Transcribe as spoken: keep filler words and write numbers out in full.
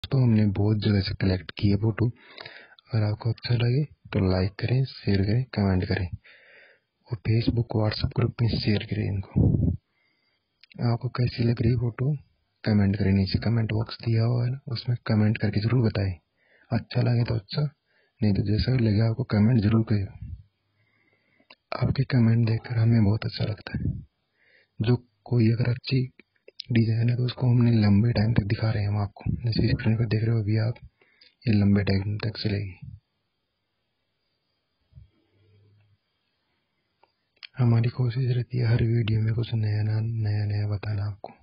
तो हमने बहुत जगह से कलेक्ट किए फोटो। अगर आपको अच्छा लगे तो लाइक करें, शेयर करें, कमेंट करें और फेसबुक व्हाट्सएप ग्रुप में शेयर करें इनको। आपको कैसी लग रही फोटो कमेंट करें, नीचे कमेंट बॉक्स दिया हुआ है ना, उसमें कमेंट करके जरूर बताएं। अच्छा लगे तो अच्छा, नहीं तो जैसा भी लगे आपको कमेंट जरूर करें। आपके कमेंट देखकर हमें बहुत अच्छा लगता है। जो कोई अगर अच्छी डिजाइन है तो उसको हमने लंबे टाइम तक दिखा रहे हैं हम आपको, जैसे स्क्रीन पर देख रहे हो अभी आप, ये लंबे टाइम तक चलेगी। हमारी कोशिश रहती है हर वीडियो में कुछ नया नया नया नया बताना आपको।